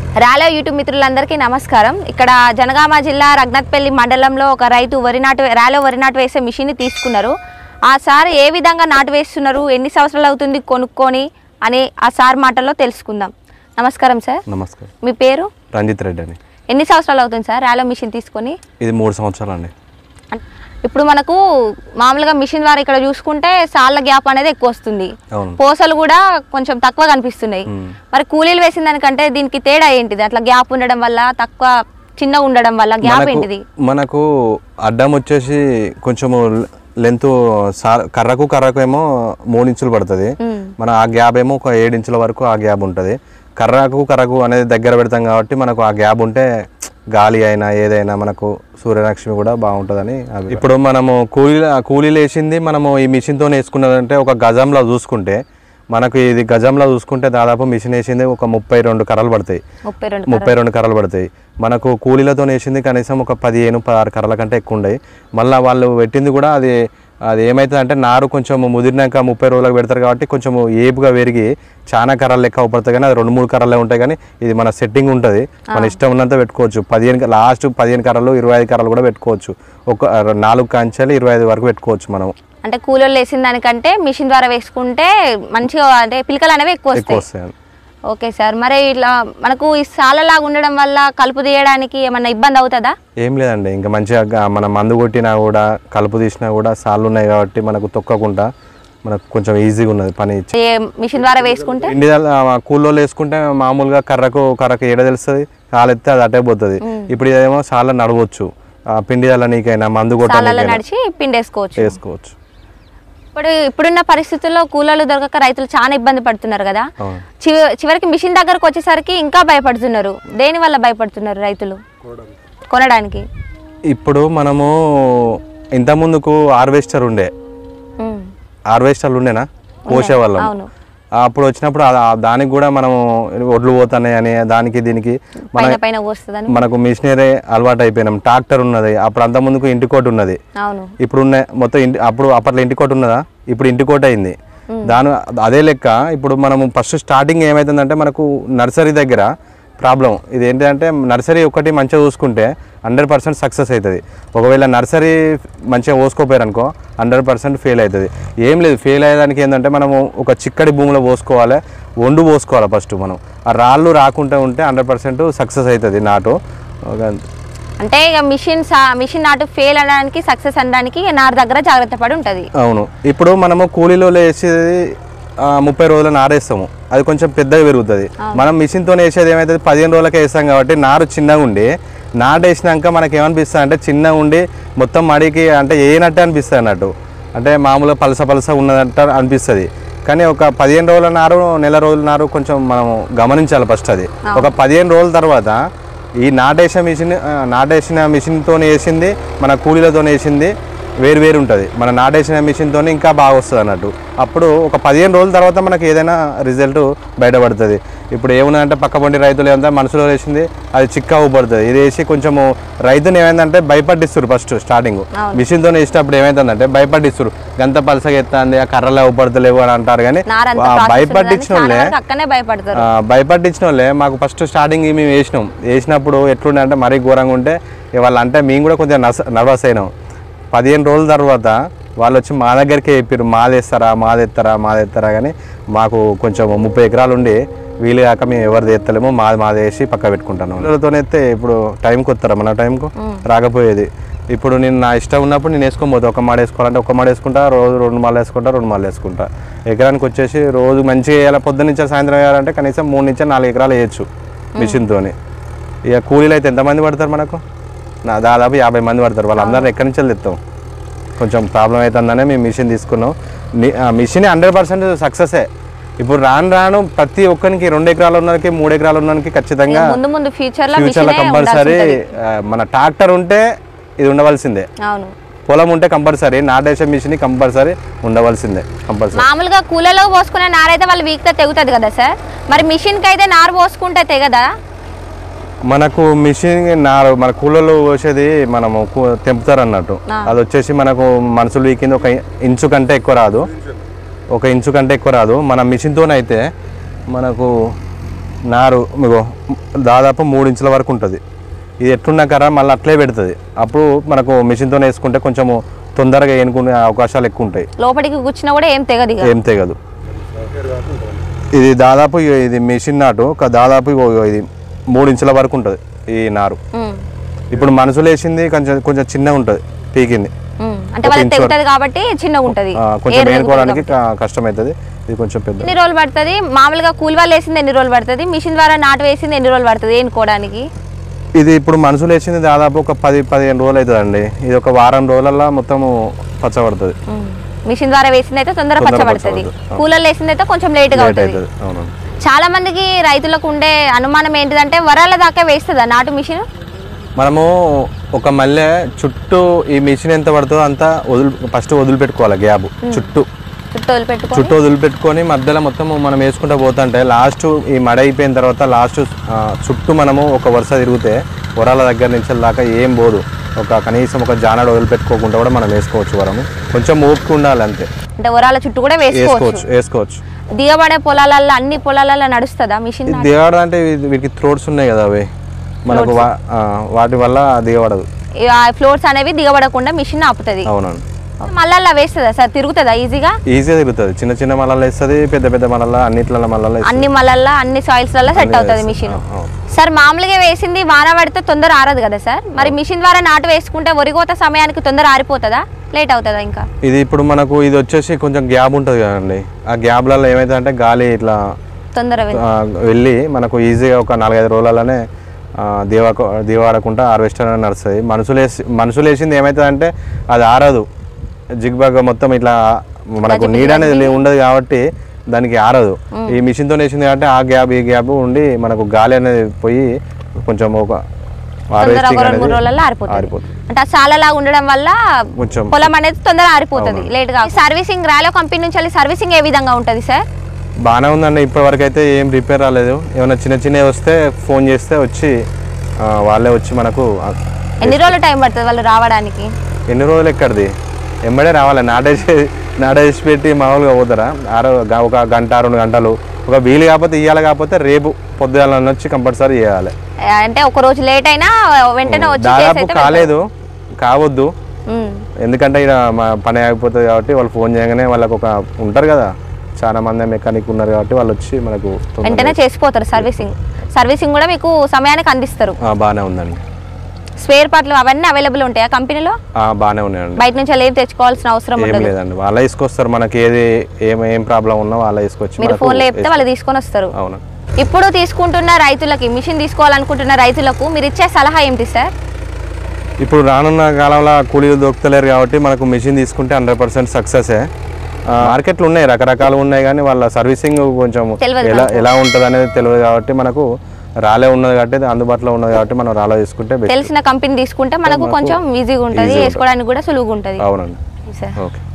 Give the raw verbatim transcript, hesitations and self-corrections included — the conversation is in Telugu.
రాలో యూట్యూబ్ మిత్రులందరికీ నమస్కారం. ఇక్కడ జనగామ జిల్లా రఘునాథ్పల్లి మండలంలో ఒక రైతు వరి నాటు రాలో వరి నాటు వేసే మిషన్ని తీసుకున్నారు. ఆ సార్ ఏ విధంగా నాటు వేస్తున్నారు, ఎన్ని సంవత్సరాలు అవుతుంది కొనుక్కొని అని ఆ సార్ మాటల్లో తెలుసుకుందాం. నమస్కారం సార్. నమస్కారం. మీ పేరు? రంజిత్ రెడ్డి అని. ఎన్ని సంవత్సరాలు అవుతుంది సార్ రాలో మిషన్ తీసుకొని? ఇది మూడు సంవత్సరాలు అండి. ఇప్పుడు మనకు మామూలుగా మిషన్ ద్వారా ఇక్కడ చూసుకుంటే సాళ్ళ గ్యాప్ అనేది ఎక్కువ వస్తుంది, పోసలు కూడా కొంచెం తక్కువ కనిపిస్తున్నాయి. మరి కూలీలు వేసిన దానికంటే దీనికి తేడా ఏంటిది? అట్లా గ్యాప్ ఉండడం వల్ల, తక్కువ చిన్న ఉండడం వల్ల గ్యాప్ ఏంటిది? మనకు అడ్డం వచ్చేసి కొంచెము లెంత్ కర్రకు కర్రకు ఏమో మూడు ఇంచులు పడుతుంది, మన ఆ గ్యాప్ ఏమో ఒక ఏడు ఇంచుల వరకు ఆ గ్యాప్ ఉంటుంది. కర్రకు కర్రకు అనేది దగ్గర పెడతాం కాబట్టి మనకు ఆ గ్యాప్ ఉంటే గాలి అయినా ఏదైనా మనకు సూర్యరశ్మి కూడా బాగుంటుందని. ఇప్పుడు మనము కూలీ కూలీలు వేసింది మనము ఈ మిషన్తో వేసుకున్నదంటే ఒక గజంలో చూసుకుంటే మనకు ఇది గజంలో చూసుకుంటే దాదాపు మిషన్ వేసింది ఒక ముప్పై రెండు కర్రలు పడతాయి ముప్పై రెండు కర్రలు పడతాయి మనకు కూలీలతో వేసింది కనీసం ఒక పదిహేను పదహారు కర్రల కంటే ఎక్కువ ఉండయి. మళ్ళీ వాళ్ళు పెట్టింది కూడా అది అది ఏమవుతుంది అంటే నారు కొంచెం ముదిరినాక ముప్పై రోజులకు పెడతారు కాబట్టి కొంచెం ఏపుగా పెరిగి చాలా కర్రలు లెక్క పడుతుంది, కానీ అది రెండు మూడు కర్రలే ఉంటాయి. కానీ ఇది మన సెట్టింగ్ ఉంటుంది, మన ఇష్టం ఉన్నంత పెట్టుకోవచ్చు. పదిహేను లాస్ట్ పదిహేను కర్రలు ఇరవై ఐదు కర్రలు కూడా పెట్టుకోవచ్చు. ఒక నాలుగు కంచెలు ఇరవై ఐదు వరకు పెట్టుకోవచ్చు మనం. అంటే కూలీలు వేసిన దానికంటే మిషన్ ద్వారా వేసుకుంటే మంచిగా అంటే పిలకలు అనేవి ఎక్కువ వస్తాయి. Okay sir. మరి ఇట్లా మనకు ఈ సాలలాగా ఉండడం వల్ల కలుపు తీయడానికి ఏమన్నా ఇబ్బంది అవుతుందా? ఏం లేదండి, ఇంకా మంచిగా మన మందు కొట్టినా కూడా కలుపు తీసినా కూడా సార్లు ఉన్నాయి కాబట్టి మనకు తొక్కకుండా మనకు కొంచెం ఈజీగా ఉన్నది పని. మిషన్ ద్వారా వేసుకుంటే ఇండి కూల్లో వేసుకుంటే మామూలుగా కర్రకు కర్రకు ఏడ తెలుస్తుంది, కాలెత్తే అది అటే పోతుంది. ఇప్పుడు ఇదేమో సార్లు నడవచ్చు, పిండి నీకైనా మందు కొట్టాలి నడిచి పిండి వేసుకోవచ్చు వేసుకోవచ్చు ఇప్పుడు ఇప్పుడున్న పరిస్థితుల్లో కూలీలు దొరకక రైతులు చాలా ఇబ్బంది పడుతున్నారు కదా. చివరికి మిషన్ దగ్గరకు వచ్చేసరికి ఇంకా భయపడుతున్నారు. దేని వల్ల భయపడుతున్నారు రైతులు కొనడానికి? ఇప్పుడు మనము ఇంత ముందుకు హార్వెస్టర్ ఉండే హార్వెస్టర్లు ఉండేనా కోసేవాళ్ళం. అప్పుడు వచ్చినప్పుడు దానికి కూడా మనం ఒడ్లు పోతున్నాయి అని దానికి దీనికి మనకు మిషనరీ అలవాటు అయిపోయినాం. ట్రాక్టర్ ఉన్నది, అప్పుడు అంత ముందుకు ఇంటికోట ఉన్నది, ఇప్పుడు ఉన్న మొత్తం ఇంటి అప్పుడు అప్పట్లో ఇంటికోట ఉన్నదా, ఇప్పుడు ఇంటికోట అయింది. దాని అదే లెక్క ఇప్పుడు మనము ఫస్ట్ స్టార్టింగ్ ఏమవుతుందంటే మనకు నర్సరీ దగ్గర ప్రాబ్లం ఇది ఏంటంటే నర్సరీ ఒకటి మంచిగా చూసుకుంటే హండ్రెడ్ పర్సెంట్ సక్సెస్ అవుతుంది. ఒకవేళ నర్సరీ మంచిగా పోసుకోపోయారు అనుకో హండ్రెడ్ పర్సెంట్ ఫెయిల్ అవుతుంది. ఏం లేదు, ఫెయిల్ అయ్యేదానికి ఏంటంటే మనము ఒక చిక్కడి భూమిలో పోసుకోవాలి, వండు పోసుకోవాలి ఫస్ట్. మనం ఆ రాళ్ళు రాకుండా ఉంటే హండ్రెడ్ పర్సెంట్ సక్సెస్ అవుతుంది నాటు. అంటే ఇక మిషన్ మిషన్ నాటు ఫెయిల్ అనడానికి సక్సెస్ అనడానికి నారు దగ్గర జాగ్రత్త పడి ఉంటుంది. అవును. ఇప్పుడు మనము కూలీలో వేసేది ముప్పై రోజులు నారేస్తాము, అది కొంచెం పెద్దగా పెరుగుతుంది. మనం మిషన్తో వేసేది ఏమవుతుంది పదిహేను రోజులకే వేస్తాం కాబట్టి నారు చిన్నగా ఉండి నాటేసినాక మనకి ఏమనిపిస్తుంది అంటే చిన్నగా ఉండి మొత్తం మడికి అంటే ఏనట్టే అనిపిస్తుంది అన్నట్టు, అంటే మామూలుగా పలస పలస ఉన్నట్టు అనిపిస్తుంది. కానీ ఒక పదిహేను రోజుల నారు నెల రోజుల నారు కొంచెం మనం గమనించాలి ఫస్ట్. అది ఒక పదిహేను రోజుల తర్వాత ఈ నాటేసిన మిషన్ నాటేసిన మిషన్తో వేసింది మన కూలీలతో వేసింది వేరు వేరు ఉంటుంది. మన నాటేసిన మిషన్తో ఇంకా బాగా వస్తుంది అన్నట్టు. అప్పుడు ఒక పదిహేను రోజుల తర్వాత మనకి ఏదైనా రిజల్ట్ బయటపడుతుంది. ఇప్పుడు ఏమున్నదంటే పక్కపండి రైతులు ఏమంటే మనసులో వేసింది అది చిక్క ఊపడుతుంది. ఇది వేసి కొంచెము రైతుని ఏమైందంటే భయపట్టిస్తారు ఫస్ట్ స్టార్టింగ్. మిషన్తో వేసినప్పుడు ఏమైతుందంటే భయపట్టిస్తారు, గంత పలసగా ఎత్తాంది, ఆ కర్రలే ఊపడతలేవు అని అంటారు. కానీ భయపట్టించిన వాళ్ళే భయపట్టించిన వాళ్ళే మాకు ఫస్ట్ స్టార్టింగ్ మేము వేసినాం. వేసినప్పుడు ఎట్లుండే అంటే మరీ ఘోరంగా ఉంటే వాళ్ళు అంటే మేము కూడా కొంచెం నర్వస్ అయినాం. పదిహేను రోజుల తర్వాత వాళ్ళు వచ్చి మా దగ్గరికి చెప్పారు మాదేస్తారా మాదెత్తారా మాదెత్తారా కానీ మాకు కొంచెం ముప్పై ఎకరాలు ఉండి వీలు కాక మేము ఎవరిది ఎత్తలేమో మాది మాది వేసి పక్క పెట్టుకుంటాను. పిల్లలతోనైతే ఇప్పుడు టైంకి వస్తారా మన టైంకు రాకపోయేది. ఇప్పుడు నేను నా ఇష్టం ఉన్నప్పుడు నేను వేసుకొని పోతా, ఒక మాడ వేసుకోవాలంటే ఒక మాడ వేసుకుంటా, రోజు రెండు మాలు వేసుకుంటా రెండు మాలు వేసుకుంటా. ఎకరానికి వచ్చేసి రోజు మంచిగా వేయాలి, పొద్దున్న నుంచి సాయంత్రం వేయాలంటే కనీసం మూడు నుంచి నాలుగు ఎకరాలు వేయచ్చు మిషన్తో. ఇక కూలీలు అయితే ఎంతమంది పడతారు మనకు? నా దాదాపు యాభై మంది పడతారు. వాళ్ళందరినీ ఎక్కడి నుంచి తెస్తాం, కొంచెం ప్రాబ్లం అవుతుందనే మేము మిషన్ తీసుకున్నాం. మిషన్ హండ్రెడ్ పర్సెంట్ సక్సెసే. ఇప్పుడు రాను రాను ప్రతి ఒక్కరికి రెండు ఎకరాలు ఉన్నకి మూడు ఎకరాలు ఉన్నకి ఖచ్చితంగా ఫ్యూచర్లో కంపల్సరీ మన ట్రాక్టర్ ఉంటే ఇది ఉండవలసిందే, పొలం ఉంటే కంపల్సరీ నాటేసే మిషన్ కంపల్సరీ ఉండవలసిందే కంపల్సరీ. మామూలుగా కూలలో పోసుకునే నారైతే వాళ్ళు వీక్గా తెగుతుంది కదా సార్, మరి మిషన్కి అయితే నారు పోసుకుంటే తెగదా? మనకు మిషన్ నారు మన కూలలో పోసేది మనము తెంపుతారు అన్నట్టు. అది వచ్చేసి మనకు మనుషులు వీకింది ఒక ఇంచు కంటే ఎక్కువ రాదు, ఒక ఇంచు కంటే ఎక్కువ రాదు. మన మిషన్తోనైతే మనకు నారు మీకు దాదాపు మూడు ఇంచుల వరకు ఉంటుంది. ఇది ఎట్లున్నా కర్ర మళ్ళీ అట్లే పెడుతుంది. అప్పుడు మనకు మిషన్తో వేసుకుంటే కొంచెము తొందరగా ఏనుకునే అవకాశాలు ఎక్కువ ఉంటాయి. లోపలికి కూర్చున్నా కూడా ఏం తెగదు ఏం తెగదు. ఇది దాదాపు ఇది మిషన్ నాటు దాదాపు ఇది మూడు ఇంచుల వరకు ఉంటుంది ఈ నారు. ఇప్పుడు మనుషులు వేసింది కొంచెం కొంచెం చిన్నగా ఉంటుంది, పీకింది అంటే వాళ్ళకి తెగుతుంది కాబట్టి చిన్నగా ఉంటుంది, కొంచెం వేనుకోవడానికి కష్టమవుతుంది. ఇది కొంచెం పెద్ద. ఎన్ని రోజులు పడుతుంది మామూలుగా కూలి వాళ్ళు వేసింది? ఎన్ని రోజులు పడుతుంది? మిషన్ ద్వారా నాటు వేసింది ఎన్ని రోజులు పడుతుంది వేనుకోవడానికి? ఇది ఇప్పుడు మనుషులు వేసింది దాదాపు ఒక పది పదిహేను రోజులు అవుతుంది అండి. ఇది ఒక వారం రోజులలో మొత్తం పచ్చబడుతుంది. మిషన్ ద్వారా వేసింది అయితే తొందరగా పచ్చబడుతుంది, కూలర్లు వేసింది అయితే కొంచెం లేట్గా అవుతుంది. చాలా మందికి రైతులకు ఉండే అనుమానం ఏంటిదంటే వరాల దాకా వేస్తుందా నాటు మిషన్? మనము ఒక మల్లె చుట్టూ ఈ మిషన్ ఎంత పడుతుందో అంత వదులు ఫస్ట్ వదిలిపెట్టుకోవాలి. గ్యాప్ చుట్టూ చుట్టూ వదిలిపెట్టుకో చుట్టూ వదిలిపెట్టుకొని మధ్యలో మొత్తం మనం వేసుకుంటూ పోతుంటే లాస్ట్ ఈ మడ అయిపోయిన తర్వాత లాస్ట్ చుట్టూ మనము ఒక వరుస తిరిగితే వరాల దగ్గర నుంచి దాకా ఏం పోదు. ఒక కనీసం ఒక జానాడు వదిలిపెట్టుకోకుండా కూడా మనం వేసుకోవచ్చు. వరము కొంచెం ఓపిక ఉండాలి అంతే. అంటే వరాల చుట్టూ కూడా వేసుకోవచ్చు వేసుకోవచ్చు దిగబడే పొలాలలో అన్ని పొలాలలో నడుస్తుందా మిషన్? దిగబడ అంటే వీటికి థ్రోట్స్ ఉన్నాయి కదా, అవి మనకు వాటి వల్ల దిగబడదు. ఫ్లోర్స్ అనేవి దిగబడకుండా మిషన్ ఆపుతుంది. అవునండి. మళ్ళా వేస్తుందా సార్? తిరుగుతుందా ఈజీగా? ఈజీగా తిరుగుతుంది. చిన్న చిన్న మళ్ళా వేస్తుంది, పెద్ద పెద్ద మళ్ళా అన్నిట్ల మళ్ళా అన్ని మళ్ళా అన్ని సాయిల్స్ వల్ల సెట్ అవుతుంది మిషన్. సార్ మామూలుగా వేసింది వాన పడితే తొందర ఆరదు కదా సార్, మరి మిషన్ ద్వారా నాటు వేసుకుంటే వరికోత సమయానికి తొందర ఆరిపోతుందా, లేట్ అవుతుందా ఇంకా? ఇది ఇప్పుడు మనకు ఇది వచ్చేసి కొంచెం గ్యాప్ ఉంటుంది కదండి. ఆ గ్యాప్లలో ఏమైతుందంటే గాలి ఇట్లా తొందర వెళ్ళి మనకు ఈజీగా ఒక నాలుగైదు రోజులలోనే దివా దివాడకుండా హార్వెస్టర్ అనేది నడుస్తుంది. మనుషులు వేసి మనుషులు వేసింది ఏమవుతుందంటే అది ఆరదు, జిగ్బాగ్ మొత్తం ఇట్లా మనకు నీడ అనేది ఉండదు కాబట్టి దానికి ఆరదు. ఈ మిషన్తో వేసింది కాబట్టి ఆ గ్యాప్ ఈ గ్యాప్ ఉండి మనకు గాలి అనేది పోయి కొంచెం ఒక అంటే చాలా ఉండడం వల్ల పొలం అనేది తొందర ఆరిపోతుంది, లేట్ గా. సర్వీసింగ్ రాలో కంపెనీ నుంచి సర్వీసింగ్ ఏ విధంగా ఉంటుంది సార్? బాగానే ఉందండి. ఇప్పటి వరకు అయితే ఏం రిపేర్ రాలేదు. ఏమైనా చిన్న చిన్నవి వస్తే ఫోన్ చేస్తే వచ్చి వాళ్ళే వచ్చి మనకు. ఎన్ని రోజులు టైం పడుతుంది వాళ్ళు రావడానికి? ఎన్ని రోజులు ఎక్కడిది ఎంబడే రావాలి. నాటేసి నాటేసి పెట్టి మామూలుగా పోతారా? ఆరో ఒక గంట రెండు గంటలు ఒక వీలు కాకపోతే ఇవ్వాలి, కాకపోతే రేపు పొద్దుగాల వచ్చి కంపల్సరీ చేయాలి. అంటే ఒక రోజు లేట్ అయినా వెంటనే వచ్చి దాదాపు కాలేదు కావద్దు, ఎందుకంటే ఇక్కడ మా పని ఆగిపోతుంది కాబట్టి వాళ్ళు ఫోన్ చేయగానే వాళ్ళకు ఒక ఉంటారు కదా చాలా మంది మెకానిక్ ఉన్నారు కాబట్టి వాళ్ళు వచ్చి మనకు వెంటనే చేసిపోతారు. సర్వీసింగ్ సర్వీసింగ్ కూడా మీకు సమయానికి అందిస్తారు. బాగానే ఉందండి. స్పేర్ పార్ట్లు అవన్నీ అవైలబుల్ ఉంటాయా కంపెనీలో? బాగానే ఉన్నాయండి. బయట నుంచి ఏం తెచ్చుకోవాల్సిన అవసరం లేదండి, వాళ్ళే తీసుకొస్తారు. మనకి ఏది ఏం ఏం ప్రాబ్లం ఉన్నా వాళ్ళే తీసుకొచ్చి మీరు ఫోన్లో చెప్తే వాళ్ళు తీసుకొని వస్తారు. అవును. ఇప్పుడు తీసుకుంటున్న రైతులకి, మిషన్ తీసుకోవాలనుకుంటున్న రైతులకు మీరు ఇచ్చే సలహా ఏంటి సార్? ఇప్పుడు రానున్న కాలంలో కూలీలు దొరుకుతలేరు కాబట్టి మనకు మిషన్ తీసుకుంటే హండ్రెడ్ పర్సెంట్ సక్సెసే. మార్కెట్లు ఉన్నాయి, రకరకాలు ఉన్నాయి, కానీ వాళ్ళ సర్వీసింగ్ కొంచెం ఎలా ఎలా ఉంటుంది అనేది తెలియదు కాబట్టి మనకు రాలే ఉన్నది కాబట్టి అందుబాటులో ఉన్నది కాబట్టి మనం రాలే తీసుకుంటే తెలిసిన కంపెనీ తీసుకుంటే మనకు కొంచెం ఈజీగా ఉంటుంది, వేసుకోవడానికి కూడా సులువుగా ఉంటుంది. అవునండి. Sir okay.